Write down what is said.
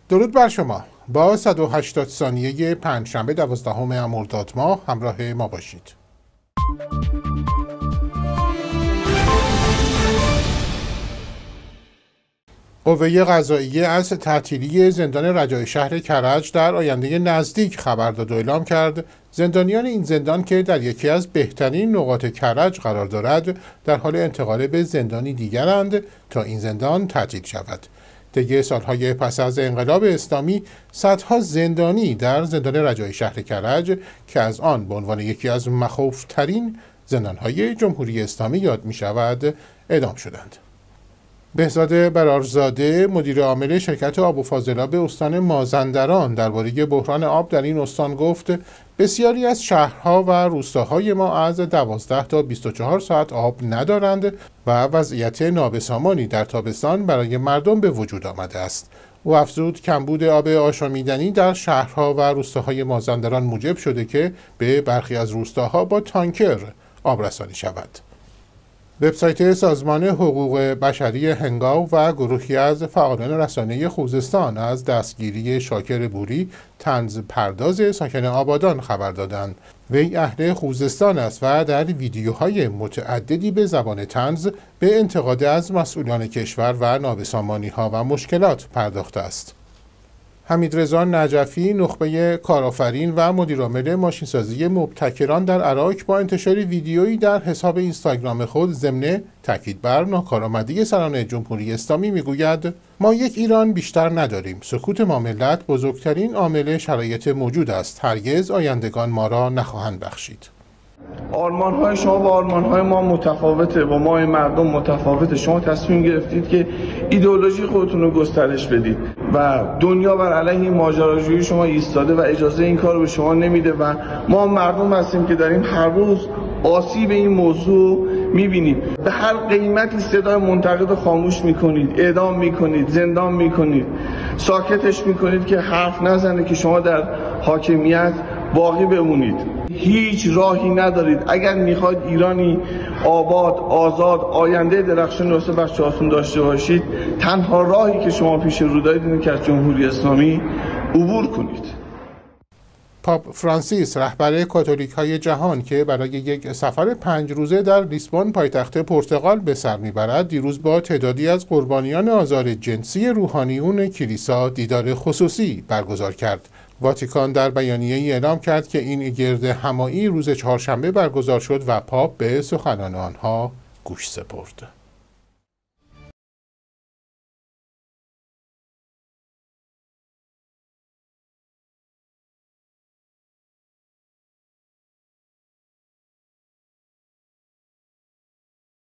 درود بر شما. با 180 ثانیه پنجشنبه 12 امرداد ماه همراه ما باشید. قوه قضاییه از تعطیلی زندان رجای شهر کرج در آینده نزدیک خبر داد و اعلام کرد زندانیان این زندان که در یکی از بهترین نقاط کرج قرار دارد در حال انتقال به زندانی دیگرند تا این زندان تعطیل شود. طی سالهای پس از انقلاب اسلامی صدها زندانی در زندان رجای شهر کرج که از آن به عنوان یکی از مخوفترین زندانهای جمهوری اسلامی یاد می شود اعدام شدند. بهزاد برارزاده مدیر عامل شرکت آب و فاضلاب استان مازندران درباره بحران آب در این استان گفت بسیاری از شهرها و روستاهای ما از 12 تا 24 ساعت آب ندارند و وضعیت نابسامانی در تابستان برای مردم به وجود آمده است. او افزود کمبود آب آشامیدنی در شهرها و روستاهای مازندران موجب شده که به برخی از روستاها با تانکر آب رسانی شود. وبسایت سازمان حقوق بشری هنگاو و گروهی از فعالان رسانه خوزستان از دستگیری شاکر بوری طنز پرداز ساکن آبادان خبر دادند. وی اهل خوزستان است و در ویدیوهای متعددی به زبان طنز به انتقاد از مسئولان کشور و نابسامانی‌ها و مشکلات پرداخته است. حمیدرضا نجفی نخبه کارآفرین و مدیرعامل ماشینسازی مبتکران در عراق با انتشار ویدیویی در حساب اینستاگرام خود ضمن تاکید بر ناکارآمدی سران جمهوری اسلامی میگوید ما یک ایران بیشتر نداریم. سکوت ما ملت بزرگترین عامل شرایط موجود است. هرگز آیندگان ما را نخواهند بخشید. آرمان‌های شما با آرمان‌های ما متفاوته، با ما مردم متفاوته. شما تصمیم گرفتید که ایدئولوژی خودتون رو گسترش بدید و دنیا بر علیه ماجراجویی شما ایستاده و اجازه این کار رو به شما نمیده و ما مردم هستیم که داریم هر روز آسیب این موضوع میبینیم. به هر قیمتی صدای منتقد خاموش میکنید، اعدام میکنید، زندان میکنید، ساکتش میکنید که حرف نزنه که شما در حاکمیت باقی بمونید. هیچ راهی ندارید. اگر میخواید ایرانی آباد، آزاد، آینده درخشان واسه بچه‌هاتون داشته باشید، تنها راهی که شما پیش رو دارید اینه که از جمهوری اسلامی عبور کنید. پاپ فرانسیس رهبر کاتولیک‌های جهان که برای یک سفر 5 روزه در لیسبون پایتخت پرتغال به سر میبرد دیروز با تعدادی از قربانیان آزار جنسی روحانیون کلیسا دیدار خصوصی برگزار کرد. واتیکان در بیانیه‌ای اعلام کرد که این گرد همایی روز چهارشنبه برگزار شد و پاپ به سخنان آنها گوش سپرد.